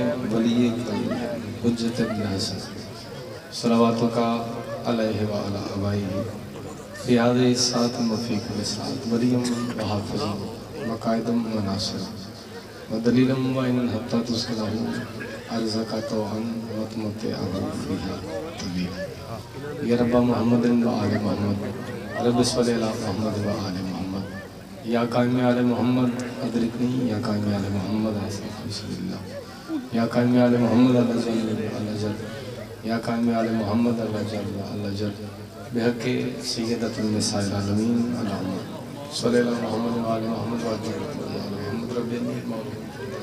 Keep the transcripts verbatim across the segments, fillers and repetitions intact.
वली हुज्जत इब्न हसन सलावातु का अलैहि व अला अबाइही फ़ी हाज़िही सात मफ़ी कुल्लि सात मरियम व हाफ़िज़ मक़ाइदम व नासिर व दलीलम व इनन हत्ता तुस्किनहु अर्ज़क़ा तौअन व तुमत्तिअहु फ़ीहा तवीला या रब्बा मुहम्मदिन व आले मुहम्मद रब्बि सल्लि अला मुहम्मद व आले मुहम्मद या कायम आले मुहम्मद अदरिकनी या कायम आले मुहम्मद बिस्मिल्लाह या कायम आले मुहम्मद अल्लाह जल अल्लाह जल या कायम आले मुहम्मद अल्लाह जल अल्लाह जल बिहक़्क़ि सय्यदतुन निसाइल आलमीन अल्लाहुम्मा सल्लि अला मुहम्मद व आले मुहम्मद व अला मुहम्मद रब्बिनी मौला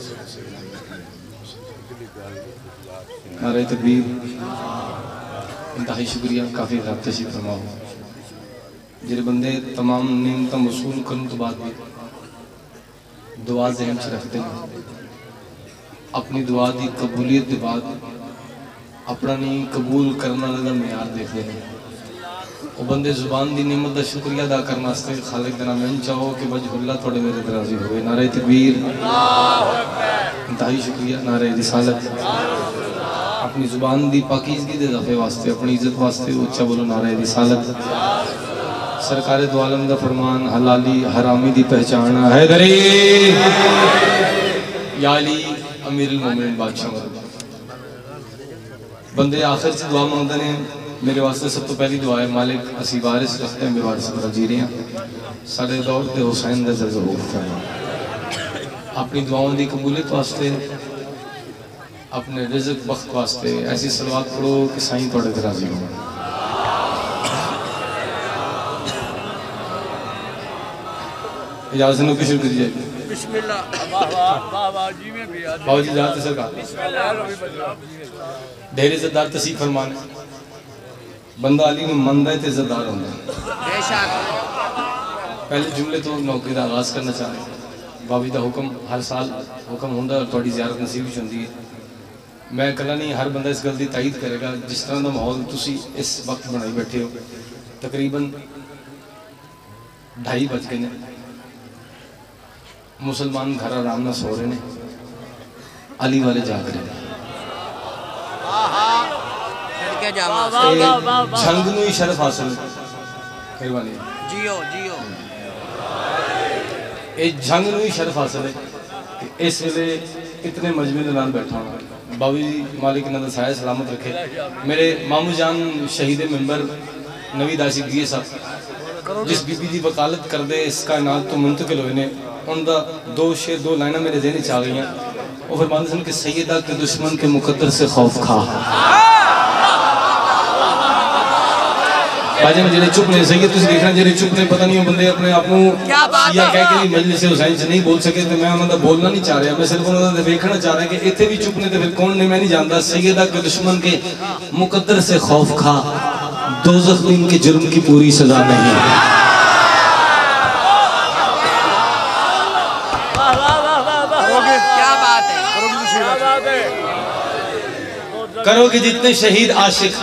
नारे तकबीर। इंतहाई शुक्रिया, काफ़ी रात तशरीफ़ फरमाओ। जिहड़े बंदे तमाम नियमतां वसूल करने तो बाद भी दुआ ज़हन च रखते हैं, अपनी दुआ की कबूलियत के बाद अपना नहीं कबूल करने वाले का म्यार देखते हैं, वो बंदे जुबान की नियमत का शुक्रिया अदा करने वास्ते खालिक का नाम इन चाहो कि वजहुल्लाह थोड़े मेरे ते राज़ी होवे। नारे तकबीर, इंतहाई शुक्रिया। नारे रिसालत, अपनी जुबान की पाकीज़गी के इज़ाफ़े वास्ते, अपनी इज्जत वास्ते उच्चा बोलो नारे रिसालत। सरकार दो आलम का फरमान हलाली हरामी की पहचान है दरे या अली अमीरुल मोमिनीन बादशाह। बंदे आखिर से दुआ मांगते हैं, मेरे वास्ते सब तो पहली दुआ है मालिक असी वारिस रखते हैं बेवारिस पर जी रहे हैं, साढ़े दौर के हुसैन का ज़रूर फरमा। अपनी दुआओं की कबूलियत वास्ते, अपने रिज़्क़ बख्त वास्ते ऐसी सलवात पढ़ो कि साईं थोड़े ते राज़ी हो। इजाज़त न शुरू करिए। बाबा जी जाते सरकार ढेर इज्जतदार तसीफ फरमान है, बंदा अली में मंदा है तो इज्जतदार होता है। पहले जुमले तो नौकरी का आगाज़ करना चाह रहे हैं। बाबा जी का हुक्म हर साल हुक्म होंगे और थोड़ी ज़ियारत नसीब होती है। मैं कला नहीं, हर बंदा इस गल की तायद करेगा। जिस तरह का माहौल तुसी इस वक्त बनाई बैठे हो, तकरीबन ढाई बज गए हैं, मुसलमान घर आराम ना सो रहे हैं, अली वाले जाग रहे हैं। झंग नूं ही शरफ हासिल मेहरबानी जियो जियो ये झंग नूं ही शरफ हासिल है कि इस वेले इतने मजमे के नाल बैठा हूँ। बाबू जी मालिक इन्हां दा साया सलामत रखे। मेरे मामू जान शहीद मेंबर नवी दासी दिए साहब जिस बीबी की वकालत करते इस कायनात तो मुंतकिल हुए ने, उनका दो शेर दो लाइना मेरे ज़हन च आ गई। वो फरमाते सन कि सैयदा के दुश्मन के मुकद्दर से खौफ खा। भाजन जेडे चुप ने सही तुम देखना, जेडे चुप ने पता नहीं बंदे अपने आप शिया कह के मजलिस हुसैन च नहीं बोल सके, तो मैं उन्होंने बोलना नहीं चाह रहा, मैं सिर्फ उन्होंने देखना चाह रहा कि इतने भी चुप ने तो फिर कौन ने मैं नहीं जानता। सैयदा के दुश्मन के मुकद्दर से खौफ खा, दोज़ख में इनके जुर्म की पूरी सजा नहीं। क्या बात है, करोगे जितने शहीद आशिक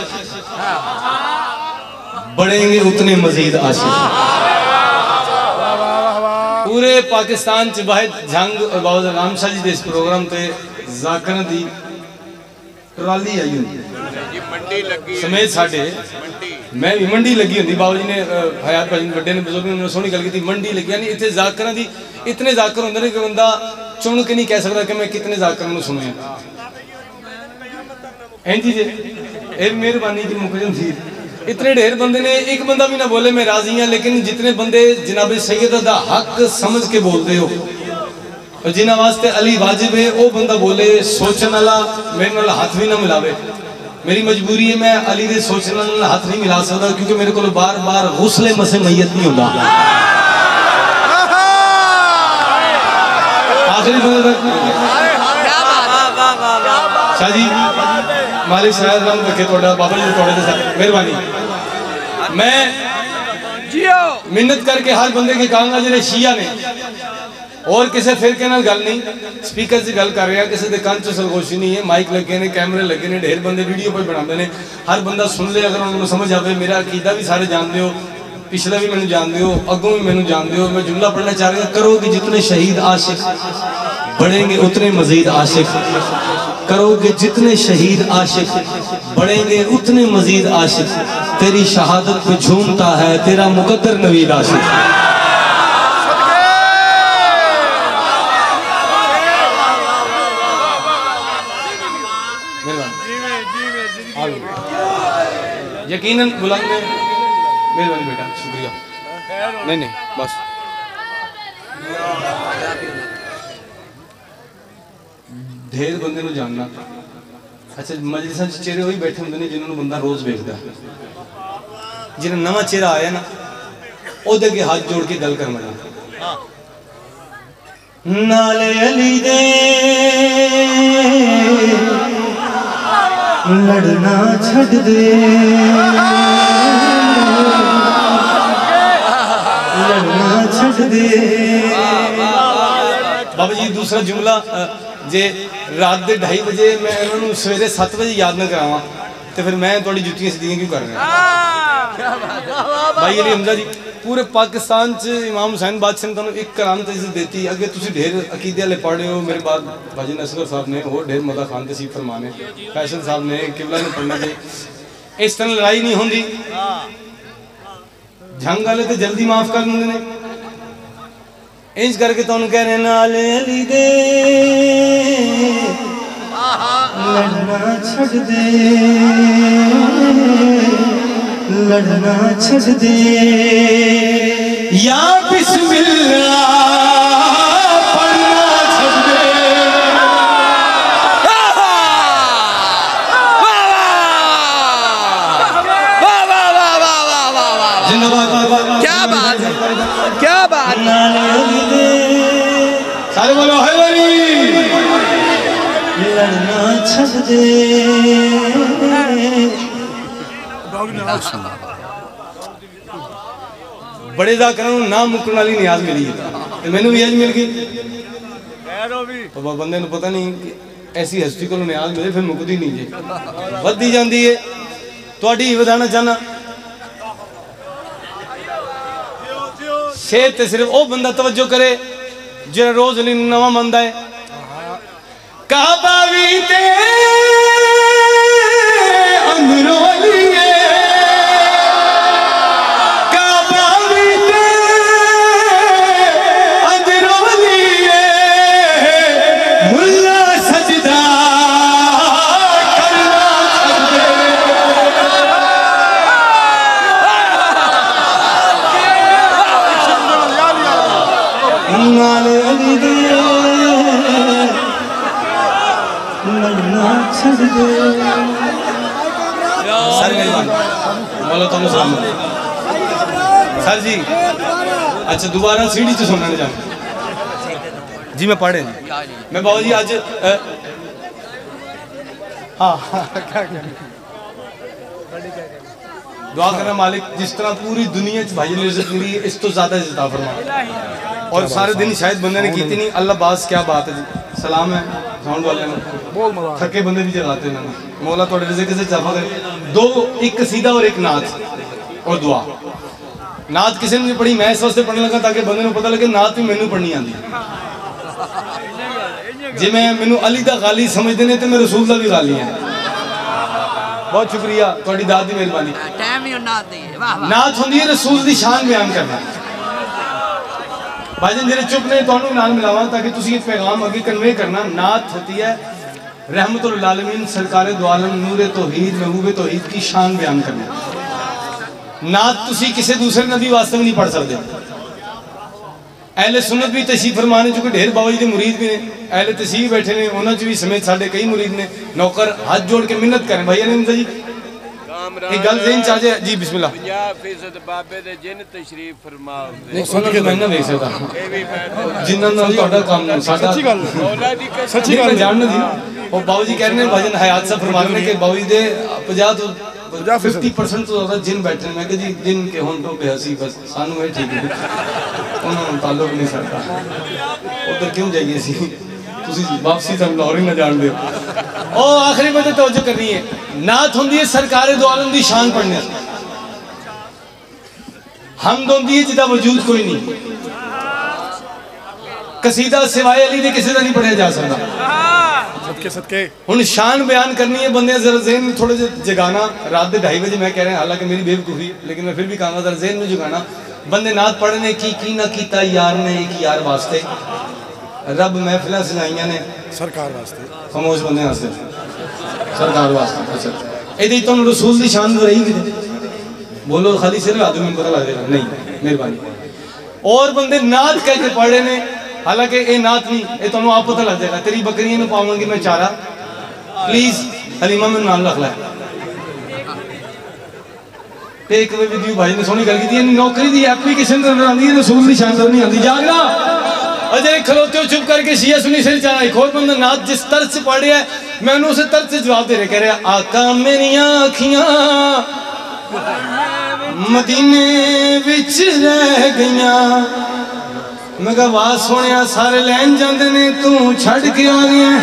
बढ़ेंगे उतने मजीद आशिक। पूरे पाकिस्तान च वाहिद झंग और बाबा राम शाह जी के इस प्रोग्राम ते जाकर दी ट्राली आई होंगी समेत साढ़े, मैं भी मंडी लगी होंगी। बाबा जी ने हयात भाजी बड़े ने बुजुर्ग ने सोहनी गल की, मंडी लगी यानी इतने जाकर दी इतने जाकर होंगे कि बंदा चुन के नहीं कह सकता कि मैं कितने जाकर सुने। इंजी जे मेहरबानी की मुकदम थी, इतने ढेर बंदे ने, एक बंदा भी ना बोले मैं राजी हाँ, लेकिन जितने बंदे जनाब सैयद दा हक समझ के बोलते हो और जिन्होंने वास्ते अली वाजिब है, वो बंदा बोले सोचने वाला मेरे नाल हाथ भी ना मिलावे। मेरी मजबूरी है, मैं अली दे सोचने वाला हाथ नहीं मिला सकता क्योंकि मेरे को बार बार गुस्ले मसे मैयत नहीं होता। आखिरी बंदा शाह जी मालिक शायद राम रखे थोड़ा बाबा जी थोड़े से मेहरबानी। मैं मिन्नत करके हर बंदे के कहूँगा जिन्हें शिया ने और किसी फिरके नाल गल नहीं, स्पीकर से गल कर रहा, किसी के कान च सरगोशी नहीं है, माइक लगे ने, कैमरे लगे ने, ढेर बंदे वीडियो पर बनाते हैं, हर बंदा सुन ले, अगर उन्होंने समझ आए। मेरा अकीदा भी सारे जानते हो, पिछला भी मैंने जानते हो, अगों भी मैंने जानते हो। मैं जुमला पढ़ना चाह रहा करो कि जितने शहीद आशिक बढ़ेंगे उतने मजीद आशिक। करोगे जितने शहीद आशिक, बढ़ेंगे उतने मजीद आशिक। तेरी शहादत पे झूमता है तेरा मुकद्दर नवीद आशिक। यकीनन बुलंद में मेहरबानी बेटा, शुक्रिया। नहीं नहीं बस ढेर बंदे नूं जानना। अच्छा मजलिसां च चेहरे वही बैठे होंगे जिन्होंने बंदा रोज वेखदा, जिन्हें नवा चेहरा आया ना ओदे अगे हाथ जोड़ के गल कर मना। नाले अली दे लड़ना छड़ दे, लड़ना छड़ दे। बाबा जी दूसरा जुमला जे रात के ढाई बजे मैं उन्होंने सवेरे सत्त बजे याद न करावा तो फिर मैं थोड़ी जुत्तियां सीधियां क्यों कर रहा। भाई अली हमजा जी पूरे पाकिस्तान च इमाम हुसैन बादशाह ने तुहानू एक करामत इज्जत देती। अगे तुसी ढेर अकीदे वाले पढ़े हो, मेरे बाद भाजी असगर साहब ने और ढेर मदा खान तसीफ फरमाने, फैसल साहब ने किबला ने पढ़ना चाहिए। इस तरह लड़ाई नहीं होंगी, जंग वाले तो जल्दी माफ कर देंगे ने। इंज करके तुहानू कह रहे नाले अली दे लड़ना छड़ दे, लड़ना छड़ दे या बिस्मिल्लाह पढ़ना छड़ दे। क्या बात है, क्या बात है। सारे बोलो है लड़ना छड़ दे। बड़े जाकर ना मुकन वाली नियाज मिली है, मैनू भी अज मिल गई। तो बंदे को पता नहीं कि ऐसी हस्ती को नियाज मिले फिर मुकदी नहीं जी, वधी जाती है। थोड़ी वधाना चाहना सेहत सिर्फ वो बंदा तवज्जो करे जो रोज नवा मंदा है। काबा भी ते अंदरों लिए, काबा भी ते अंदरों लिए, मुल्ला सजदा करना छड़ दे। नाले अली दे लड़ना छड़ दे। सर मेहरबान बोलो तुम सलाम सर जी। अच्छा दोबारा सीढ़ी से सुनना चाहूँ जी, मैं पढ़े मैं बाबा जी आज हाँ दुआ करना मालिक जिस तरह पूरी दुनिया च भाई ने इज्जत मिली है इस तो ज्यादा इज्जत फरमा। और सारे दिन शायद बंदे ने की नहीं। अल्लाह बास क्या बात है जी, सलाम है साउंड वाले ने, थके बंदे भी जगाते हैं मौला थोड़े रिज़्क़ से जफा करे। दो एक कसीदा और एक नात और दुआ। नात किसी ने पढ़ी मैं इस वास्ते पढ़ने लगा ताकि बंदे को पता लगे नात भी मैनू पढ़नी आती। जे मैं मैनू अली दा गाली समझते हैं तो मैं रसूल दा भी गाली है। बहुत शुक्रिया थोड़ी दाद की मेहरबानी। नात होंदी है रसूल दी शान बयान करना। भाईजान जेरे चुप ने तुहानू नाल मिलावा ताकि तुसी इस पैगाम आगे कन्वे करना। नात होती है रहमतुल आलमीन सरकारे दो आलम नूरे तौहीद महबूबे तौहीद की शान बयान करना। नात तुसी किसी दूसरे नबी वास्ते भी नहीं पढ़ सकते। अहले सुन्नत भी तशरीफ फरमाने चुके ढेर बाबा जी के मुरीद भी ने, अहले तशरीफ बैठे ने उन्होंने च भी समेत साढ़े कई मुरीद ने। नौकर हाथ जोड़ के मिन्नत करें भाई ने जी एक गल ज़हन च आ जाए जी बिस्मिल्लाह। पचास फीसद बाबे दे जिन तशरीफ फरमा नहीं सुन के मैं ना देख सकता जिन्ना नाल तोड़ा काम साडा सच्ची गल सच्ची गल जानना जी। और बाबू जी कह रहे हैं भजन हयात सा फरमाने के बाबू जी दे पचास तो पचास परसेंट तो ज्यादा जिन बैठे मैं कह जी जिन के हों तो बेहसी बस सानू ये ठीक है उन्होंने ताल्लुक नहीं सकता उधर क्यों जाइए सी तुसी वापसी तो लाहौर ही ना जान दे। ओ आखिरी में तो तवज्जो करनी है। नात होंदी है सरकारे दो आलम दी शान पढ़ने। हमद होंदी है जिदा वजूद कोई नहीं। कसीदा सिवाय अली दे किसी का नहीं पढ़िया जा सकता। सदके सदके हुण शान बयान करनी है बंदे जरा ज़हन थोड़े जे जगाना। रात के ढाई बजे मैं कह रहा हालांकि मेरी बेवकूफ़ी लेकिन मैं फिर भी कहूँगा जरा ज़हन में जगाना। बंदे नात पढ़ने की की ना कीता यार ने एक यार वास्ते रब महफिल सजाइया ने सरकार वास्ते खामोश बंदे वास्ते सरकार वास्ते। अच्छा ये तुम रसूल की शान तो रही कि बोलो खाली सिर ला दो मैं पता लग जाएगा नहीं मेहरबानी। और बंदे नात कह के पढ़े ने हालांकि ये नात नहीं ये तुम आप पता लग जाएगा। तेरी बकरियों में पावांगी मैं चारा प्लीज हलीमा में नाम रख ला। एक विद्यू भाई ने सोहनी गल की नौकरी की एप्लीकेशन आती है रसूल की शान नहीं आती। जागना अजय खलोते हो चुप करके शिया सुनी सिर चारा। एक और बंदा नात जिस तरह से पढ़ रहा है मैं उन्होंने उस तरह से जवाब दे रहे कह रहा आका मेरिया अखियां मदीने विच रह गईया। मैं कहा वाह सोनिया सारे लैन जाते ने तू छड़ के आ गया।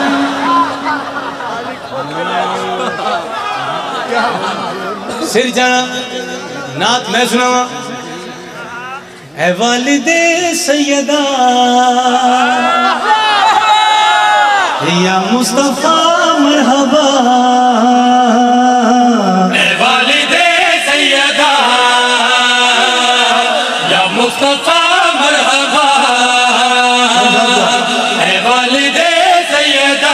सिर जाना नात मैं सुनावा। है वालिदे सैयदा या मुस्तफा मरहबा। है वालिदे सैयदा या मुस्तफा मरहबा। है वालिदे सैयदा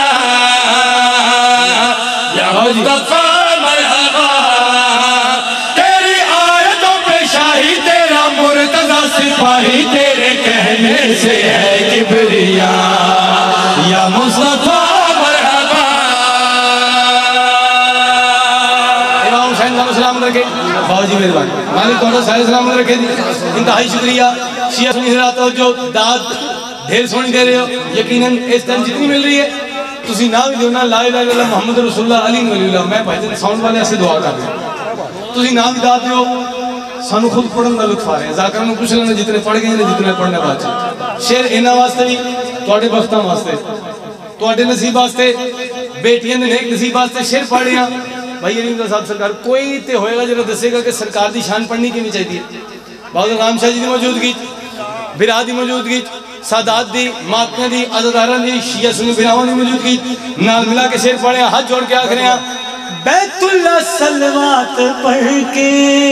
या मुस्तफा मरहबा। तेरी आयतों पे शाही तेरा मुर्तज़ा सिपाही तेरे कहने से है किबरिया या मुस्तफा मरहबा। इमाम हुसैन साहब सलाम रखे बाबा जी मेहरबानी मालिक तोड़ा सारे सलाम रखे जी इंतहाई शुक्रिया। शिया सुनी से जो दाद ढेर सोनी दे रहे हो यकीनन इस टाइम जितनी मिल रही है तुसी ना भी दो ना ला इलाहा इल्लल्लाह मुहम्मद रसूलुल्लाह अली वलीउल्लाह। मैं भाईजान साउंड वाले से दुआ कर रहा तुसी ना भी दाद दो सानू खुद पढ़ने का लुत्फ आ रहा है। जाकर में पूछ लेना जितने पढ़ गए ने जितने पढ़ने बाद शेर इन्हां वास्ते भी तुहाडे बख्तां वास्ते तुहाडे नसीब वास्ते बेटियां दे नेक नसीब वास्ते शेर पढ़ रहे हैं। भाई अली साहब सरकार कोई तो होएगा जो दसेगा कि सरकार की शान पढ़नी किवें चाहिए। बाबा राम शाह जी की मौजूदगी बिरा की मौजूदगी सादात दी मातमिया दी अज़ादारां दी शिया सुन्नी बिरावां दी मौजूदगी नाल मिला के शेर पढ़े हाथ जोड़ के आख रहे हैं बैतुल्ला सलवात पढ़ के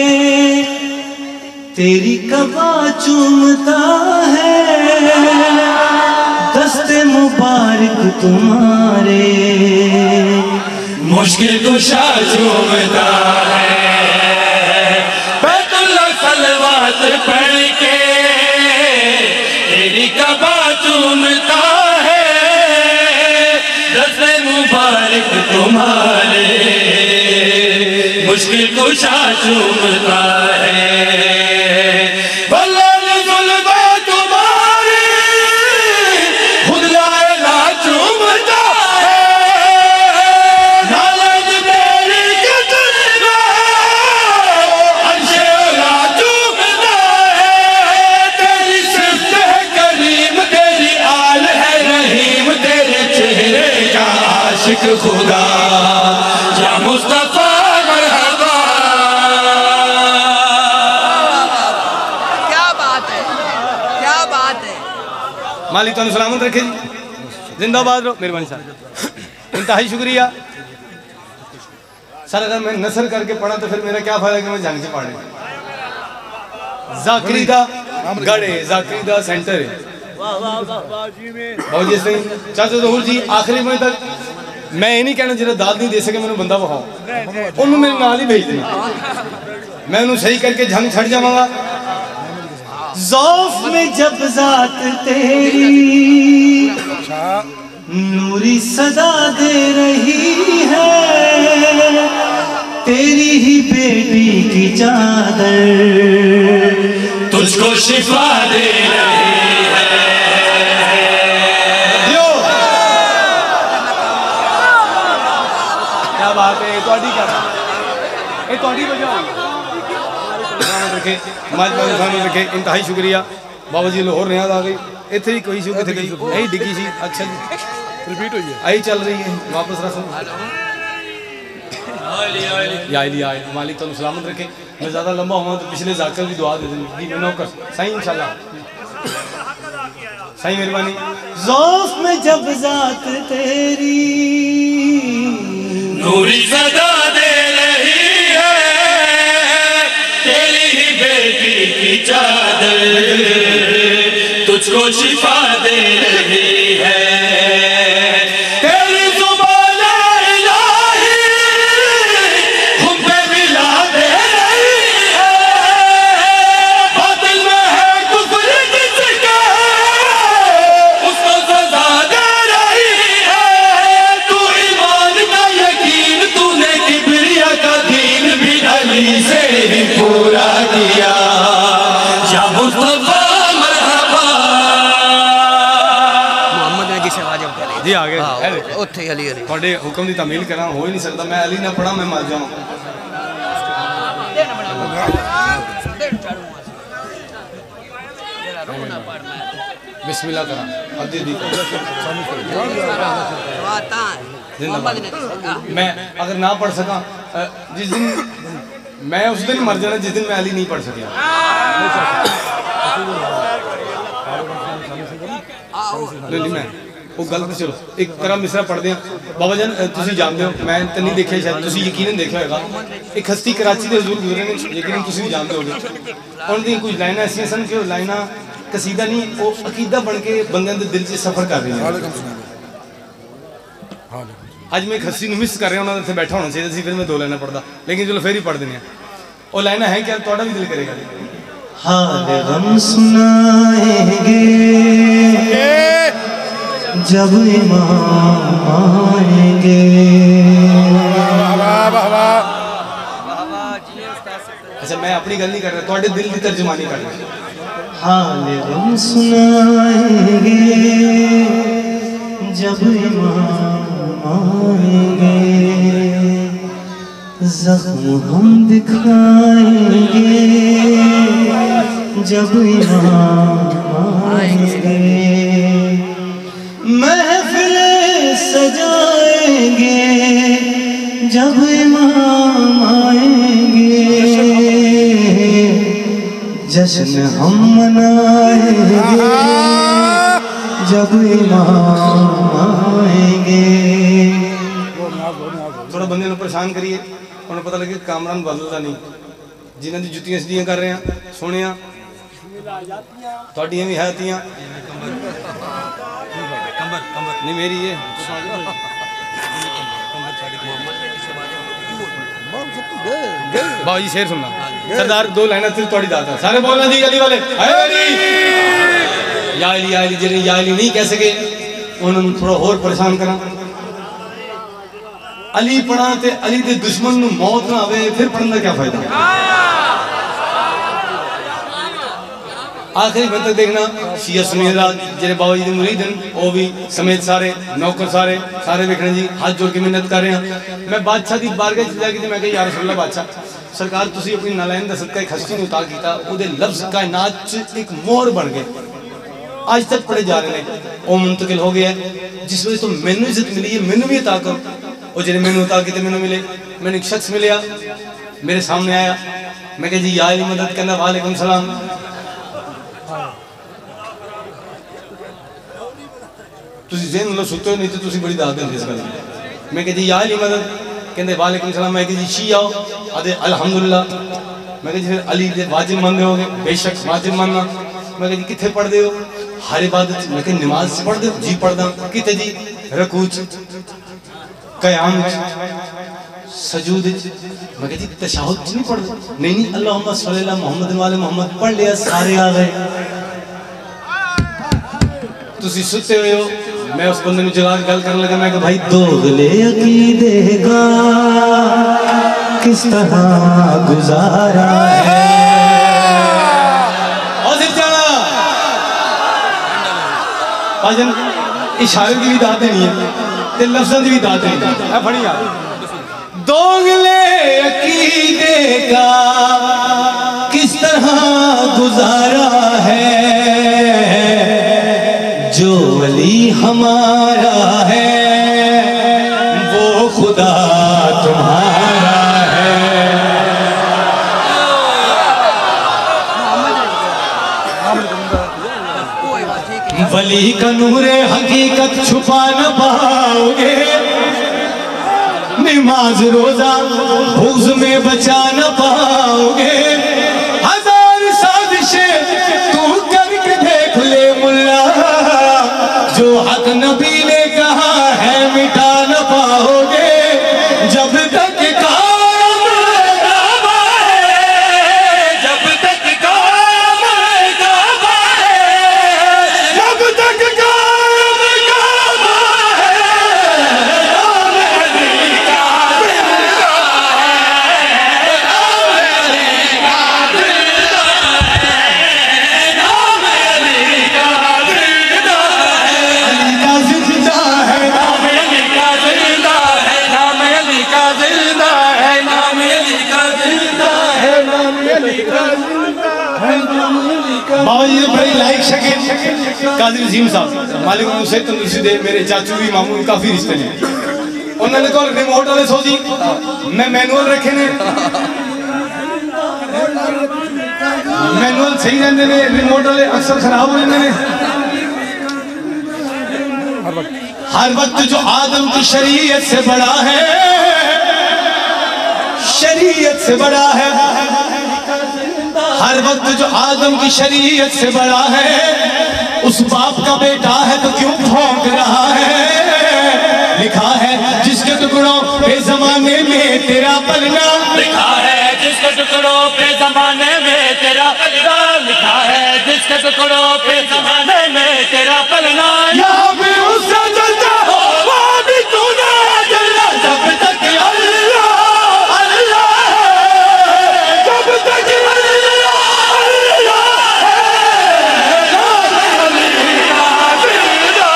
तेरी कबा चूमता है दस्ते मुबारक तुम्हारे मुश्किल कुशा चूमता है। बैतुल्ला सलवात पढ़ के तेरी कबा चूमता है दस्ते मुबारक तुम्हारे मुश्किल कुशा चूमता है। खुदा या मुस्तफा मरहबा। क्या बात है क्या बात है। मालिक तुम सलामत रखे जी जिंदाबाद रहो मेहरबानी साहब इंतहाई शुक्रिया सर। अगर मैं नसर करके पढ़ा तो फिर मेरा क्या फायदा कि मैं जंग से पढ़े। जाकरी दा गढ़ है जाकरी दा सेंटर है बाबू जी चाचा जहूर जी आखिरी महीने तक मैं ये नहीं कहना जो दाद नहीं दे सके मैंने बंदा विखाओ उन्होंने मेरे नाल ही भेज देना मैं उन्होंने सही करके झंग छड़ जावांगा। ज़ौफ में जब जात तेरी नूरी सदा दे रही है तेरी ही बेटी की चादर तुझको शिफा दे रही है। क्या बात है तोड़ी क्या ये तोड़ी वजह रखे माल रखे इंतहाई शुक्रिया बाबा जी लाहौर रियाद आ गई इतने ही कोई शुक्र थे गई यही डिगी सी। अच्छा जी रिपीट हुई है आई चल रही है वापस रखो या लिया मालिक तुम सलामत रखे। मैं ज़्यादा लंबा हुआ तो पिछले जाकर भी दुआ दे देंगे मैं नौकर सही इंशाल्लाह सही मेहरबानी। ज़ौफ़ में जब ज़ात तेरी नूरी सदा दे रही है, तेरी ही बेटी की चादर तुझको शिफा दे रही है। तेरी जुबान इलाही हम पे मिला दे रही है, बातिल में है कुफ्र जिसका उसको सजा दे रही है। तू ईमान का यकीन तूने किबरिया का दीन भी अली से ही पूरा किया। या मुस्तफा जी आगे उत्थे अली अली थोड़े हुक्म की तामील करा हो ही नहीं सकता। मैं अली ना पढ़ा मैं मर जाऊँ। बिस्मिल्लाह करा अद्दी दी मैं अगर ना पढ़ सका जिस दिन मैं उस दिन मर जाना जिस दिन मैं अली नहीं पढ़ सकिया। नहीं मैं वो गल तो चलो एक तरह मिसरा पढ़ते हैं। बाबा जान तुम जानते हो मैं तो नहीं देखा शायद तुम यकीनन देखा होगा एक हस्ती कराची के हजूर गुजरे ने यकीनन तुम भी जानते होगे। उन्होंने कुछ लाइना ऐसा सन कि लाइना कसीदा नहीं वो अकीदा बन के बंदे के दिल से सफर कर रही है। अज मैं एक हस्ती मिस कर रहा उन्होंने इतने बैठा होना चाहिए फिर मैं दो लाइना पढ़ता लेकिन चलो फिर ही पढ़ देने वो लाइना है क्या थोड़ा भी दिल करेगा। हाल गम सुनाएंगे जब इमाम आएंगे। अच्छा मैं अपनी गल नहीं कर रहा थोड़े दिल की तर्जुमानी कर रहा। हाल गम सुनाएंगे जब इमाम आएंगे, जख्म हम दिखाएंगे जब इमाम आएंगे। महफिलें सजाएंगे जब इमाम आएंगे, जश्न हम मनाएंगे जब इमाम आएंगे। थोड़ा बंदे को परेशान करिए उन्हें पता लगे कामरान बदलता नहीं जिन्होंने जुत्तियां सीधियां कर रहे हैं सुने थोड़ियां भी हैतियां नहीं मेरी ये बाबू जी शेर सुनना सरदार दो लाइन थोड़ी दाता सारे बोलना जी अली वाले या अली या अली जिन्हें या अली नहीं कह सके उन्होंने थोड़ा और परेशान करा। अली पढ़ा ते अली दे दुश्मन नूं मौत ना आवे फिर पढ़ने का क्या फायदा। आखिरी बंद तक देखना शिया सुनीरा जेरे बाबा जी दे मुरीद हैं वो भी समेत सारे नौकर सारे सारे देखने जी हाथ जोड़ के मिन्नत कर रहे हैं। मैं बादशाह की बारगाह च जाके मैं कहा या रसूल अल्लाह बादशाह सरकार तुसी अपनी नालायन दा सदका एक हस्ती नूं उतार कीता ओदे लफ्ज कायनात च एक मोहर बन गए आज तक पढ़े जा रहे हैं वो मुंतकिल हो गया जिस वजह तो मैनू इज्जत मिली है मैनू भी अता करो। और जिन्हें मैंने उतार के मैंने मिले मैंने एक शख्स मिले मेरे सामने आया मैं कहा जी या अली मदद करना वालेकुम सलाम। तुसी ज़हन लो सुते हो नहीं तो तुसी बड़ी दाद देंगे इस गल मैं कहा जी या अली मदद कहते वालेकुम सलाम। मैं कहा जी शी आओ आदे अल्हम्दुलिल्लाह। मैं कहा जी फिर अली दे वाजिब मानते हो बेशक वाजिब मानना। मैं कहा जी कितने पढ़ते हो हर इबादत मैं कहा नमाज से पढ़ते हो जी पढ़दा कितने जी रकूच क़याम सजूद मैं कहती तशहुद नहीं पढ़ नहीं नहीं अल्लाहुम्मा सल्ली अला मुहम्मद वाले मोहम्मद पढ़ लिया सारे आ गए। तुसी सुते हुए हो मैं उस बंदे ने जगा के गल करने लगा मैं कहा भाई दोगले अकीदे का किस तरह गुजारा है। और सिर चढ़ा आजन इशारे की भी दात नहीं है ते लफ्ज़ां की भी दात नहीं है फड़ी यार दोगले अकीदे का किस तरह गुजारा है जो वली हमारा है वो खुदा तुम्हारा है। वली का नूरे हकीकत छुपा न पाओगे, नमाज रोजा भूज में बचा न पाओगे। हजार साजिशें तू करके देख ले मुल्ला, जो हक नबी ने कहा है मिटा न पाओगे। जब तक काम काबा है, जब तक काम काबा है, जब तक काम काबा है, नाम अली का जिंदा है, नाम अली का जिंदा है, नाम अली का जिंदा है, अली का जिंदा है, नाम अली का जिंदा है, नाम अली का जिंदा है, नाम अली का जिंदा है, नाम अली का जिंदा है, नाम अली का। बाबा जी ने बड़ी लाइक शके काजी वसीम साहब मालिक मुझसे तंदुरुस्ती दे, मेरे चाचू भी मामू काफी रिश्ते ने, उन्होंने कहा रिमोट वाले सो जी मैं मैनुअल रखे ने, मैनुअल सही रहते ने, रिमोट वाले अक्सर खराब हो जाते हैं। हर वक्त जो आदम की शरीयत से बड़ा है, शरीयत से बड़ा है, हर वक्त जो आदम की शरीयत से बड़ा है, उस बाप का बेटा है तो क्यों भौंक रहा है। लिखा है जिसके टुकड़ों पे जमाने में तेरा पलना, लिखा है जिसके टुकड़ों पे जमाने में तेरा पलना, लिखा है जिसके टुकड़ों पे जमाने में तेरा पलना। यहाँ पे उससे जलता हो वहाँ भी तू ना जलना, जब तक अल्लाह अल्लाह है, जब तक अल्लाह अल्लाह है, नाम अली का जिंदा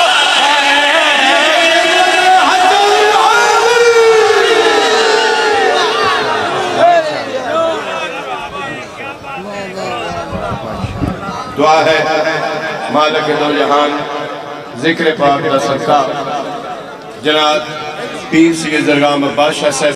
दुआ है मालिक नौजहान जिक्र पाक दा सदका जनाब पीर सैयद दरगाह में बादशाह साहब